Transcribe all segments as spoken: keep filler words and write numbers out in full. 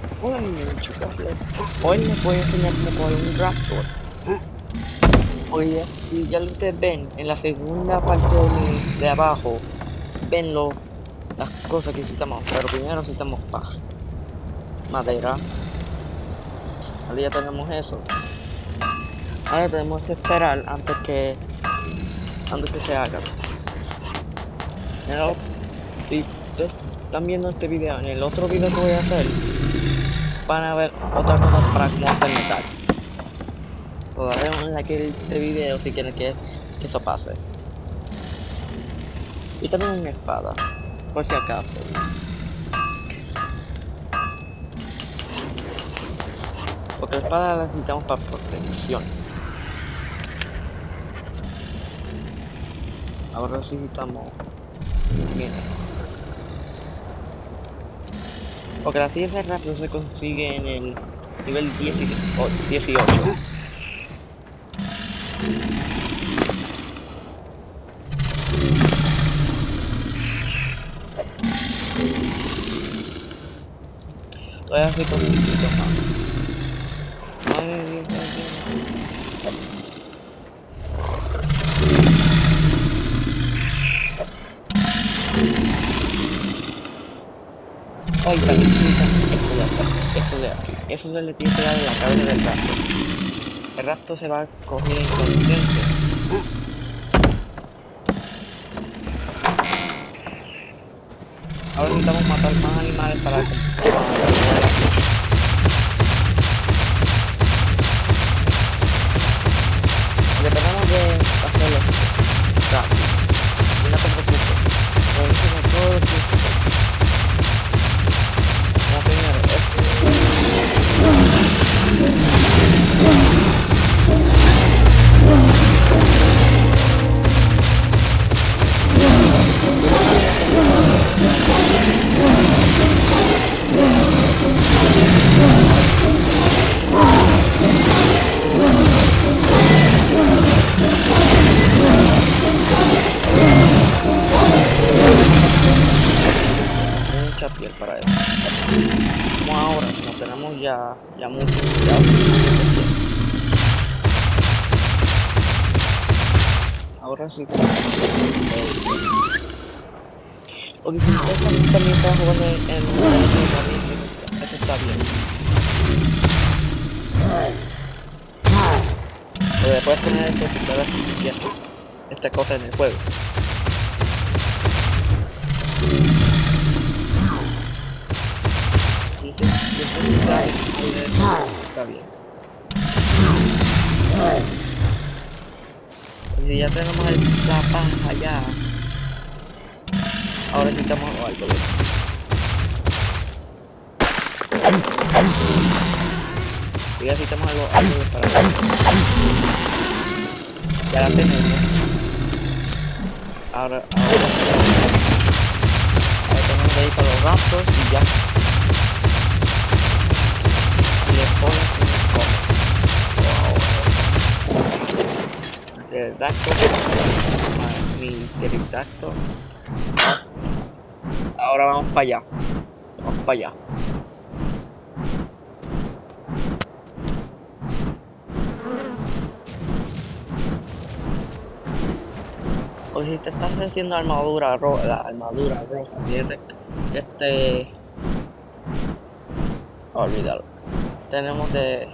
Hola niños, chicos, hoy les voy a enseñar cómo coger un raptor. Hoy, si ya lo ustedes ven en la segunda parte de, mi- de abajo, ven lo, las cosas que necesitamos, pero primero necesitamos paz, madera. Ahora ya tenemos eso. Ahora tenemos que esperar antes que antes que se haga. En el ot- y ustedes están viendo este video, en el otro video que voy a hacer, van a ver otra cosa para cómo hacer metal. Todavía no like este video si quieren que, que eso pase. Y también una espada, por si acaso. Porque la espada la necesitamos para protección. Ahora necesitamos... Miren. Porque la silla rápido se consigue en el nivel dieciocho. Todavía estoy con un poquito más. Ay, Dios, ay, Dios. Ay, también necesitamos esto de acá. Eso de aquí. Eso se le tiene que dar en la cabeza del raptor. El raptor se va a coger inconsciente. Ahora necesitamos matar más animales para, para continuar aquí. Porque tratamos de hacerlo rápido. Y no te preocupes. Lo hicimos todo lo que como primero. Mucha piel para eso. Como ahora, como tenemos ya, ya mucho, ya suficiente piel. Ahora sí. Porque si ustedes también, también están jugando en, en un teléfono también, eso está, eso está bien. Pero después poner esto que ustedes si quieren. Esta cosa en el juego. Y si, y si está, está bien. Y si ya tenemos el, la paja ya, ahora necesitamos algo de eso. Y ya necesitamos algo, algo de para eso. Ya la tenemos. Ahora, ahora, ahora tenemos que ir para los raptors y ya. Y después como. Wow. Pterodactyl. Mi pterodactyl. Ahora vamos para allá. Vamos para allá. O si te estás haciendo armadura roja, la armadura roja, fíjate, este, olvídalo. Tenemos de,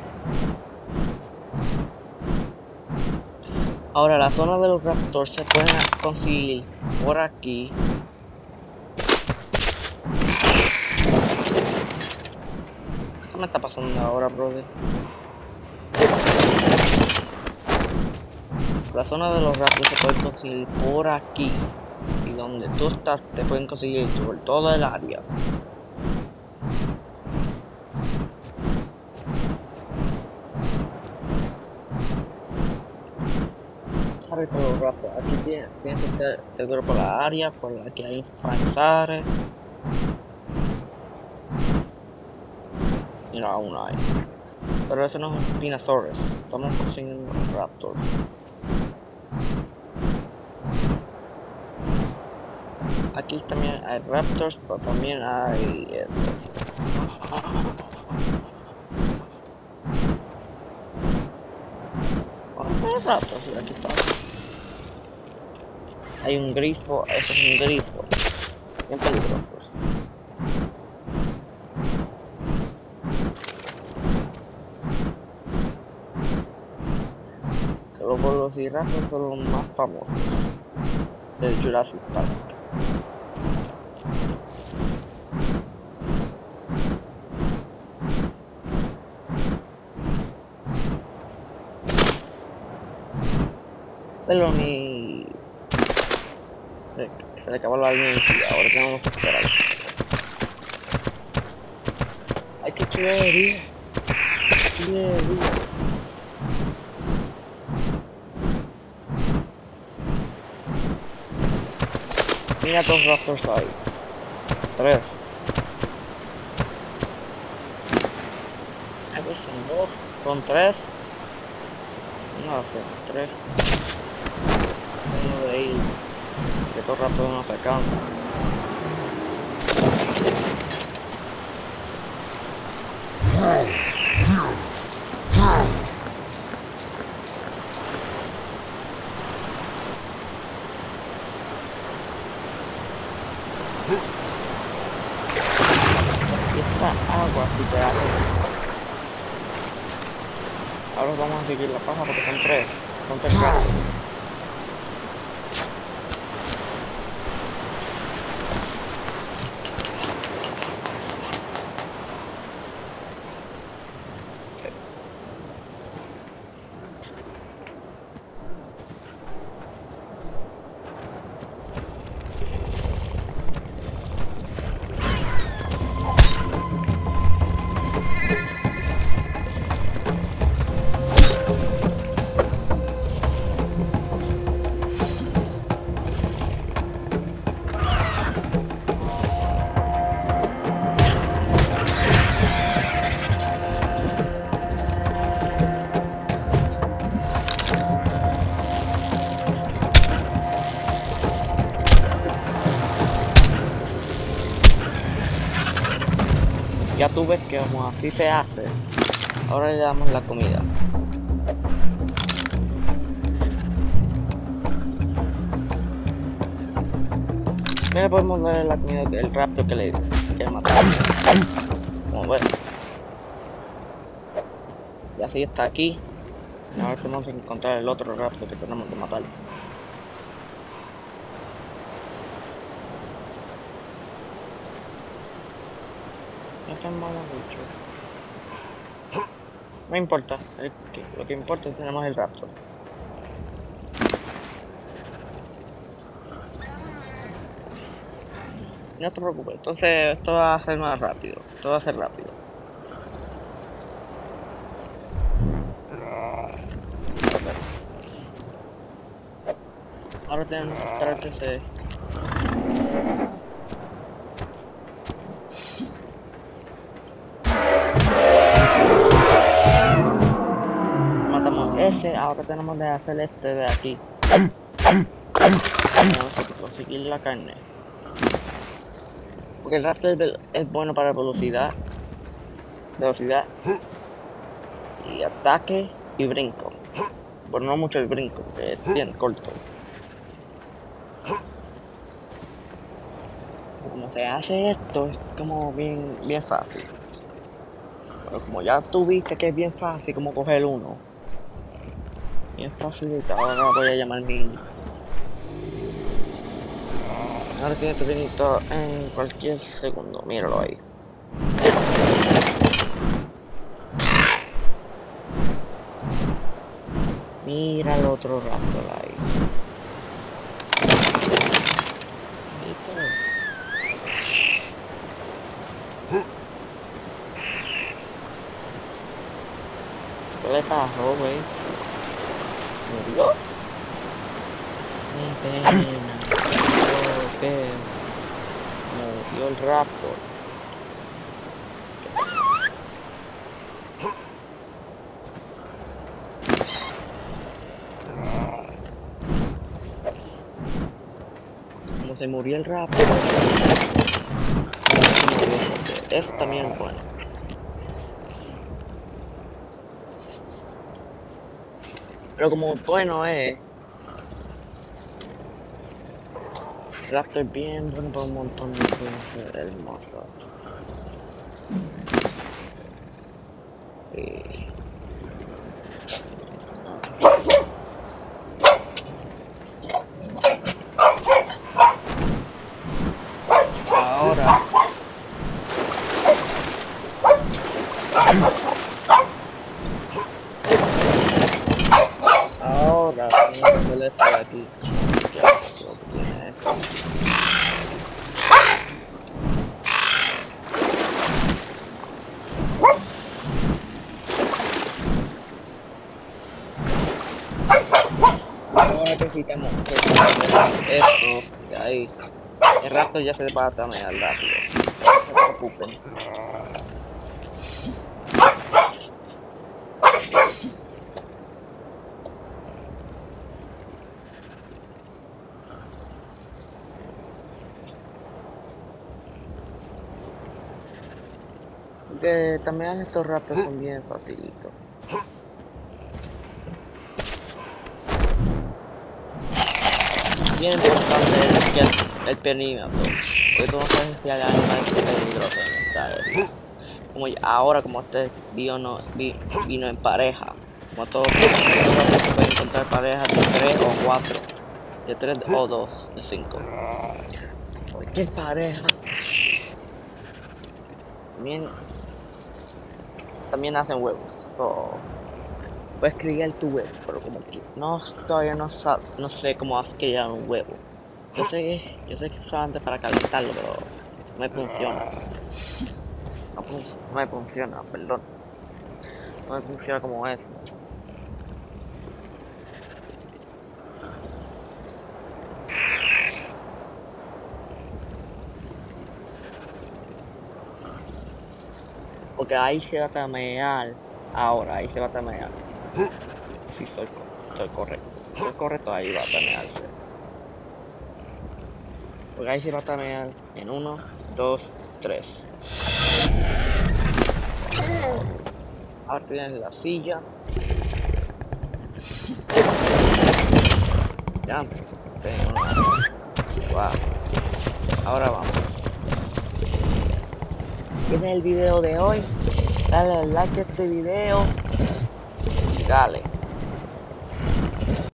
ahora la zona de los raptors se pueden conseguir por aquí. ¿Qué me está pasando ahora, brother? La zona de los raptors se puede conseguir por aquí. Y donde tú estás te pueden conseguir por toda el área. Los raptors. Aquí tienes, tienes que estar seguro por la área, por la que hay Spinosaurus. Y no, aún no hay. Pero eso no es un Spinosaurus. Estamos consiguiendo raptors. Aquí también hay raptors, pero también hay esto. ¿Cuántos ratos? Sí, aquí está. Hay un grifo, eso es un grifo. Bien peligrosos. Que los velociraptors son los más famosos del Jurassic Park. Pero ni... Se, se le acabó la energía, ahora tenemos que esperar. ¡Ay, qué chulería! ¡Chulería! Mira dos raptors ahí. Tres. A ver, son dos. Son tres. No, son tres. Uno de ahí. Que estos raptors no se cansan. Y esta agua si te da. Ahora vamos a seguir la paja porque son tres. Son tres raptors. Ya tú ves que como así se hace. Ahora le damos la comida. Mira, podemos darle la comida del raptor que le quiere matar. Como ves. Y así está aquí. Ahora tenemos que encontrar el otro raptor que tenemos que matar. No es tan malo mucho. No importa, el que, lo que importa es que tenemos el raptor. No te preocupes, entonces esto va a ser más rápido. Esto va a ser rápido. Ahora tenemos que esperar que se... Matamos ese, ahora tenemos que hacer este de aquí. Tenemos que conseguir la carne. Porque el raptor es bueno para velocidad. Velocidad. Y ataque y brinco. Pero no mucho el brinco, porque es bien corto. Como se hace esto, es como bien, bien fácil. Pero como ya tú viste que es bien fácil, como coger uno. Bien facilita, ahora voy a llamar mi... Ahora tiene que venir todo en cualquier segundo, míralo ahí. Mira el otro raptor ahí. ¿Qué le pasó, güey? ¿Murió? Qué pena. Oh, qué... Murió el raptor. Como se murió el raptor. Se murió el raptor. Eso también es bueno. Pero como bueno es, Raptor bien bueno para un montón de cosas hermosas. Eh, ahora, ahora tengo que hacer esto de aquí. Ya, creo que tiene eso. Ahora necesitamos que esto de ahí. El Raptor ya se va a tamear rápido. No se preocupen. Que también estos Raptors son bien facilitos. Bien importante es que el, el perímetro, porque tú no sabes si hay animales peligrosos en esta área. Como ya- ahora como este vino, no, vi, vino en pareja, como todos los se pueden encontrar parejas de tres o cuatro, de tres o dos, de cinco. ¿Qué pareja? También, también hacen huevos. So, puedes criar tu huevo, pero como que no, todavía no, sab, no sé cómo has criar un huevo. Yo sé que, yo sé que es solamente para calentarlo, pero no me funciona. No, fun no me funciona, perdón. No me funciona como es. Porque ahí se va a tamear. Ahora, ahí se va a tamear. Si soy, soy correcto. Si soy correcto, ahí va a tamearse. Porque ahí se va a tamear en uno, dos, tres. Ahora tienes la silla. Ya. Wow. Ahora vamos. Este es el video de hoy. Dale like a este video. Y dale.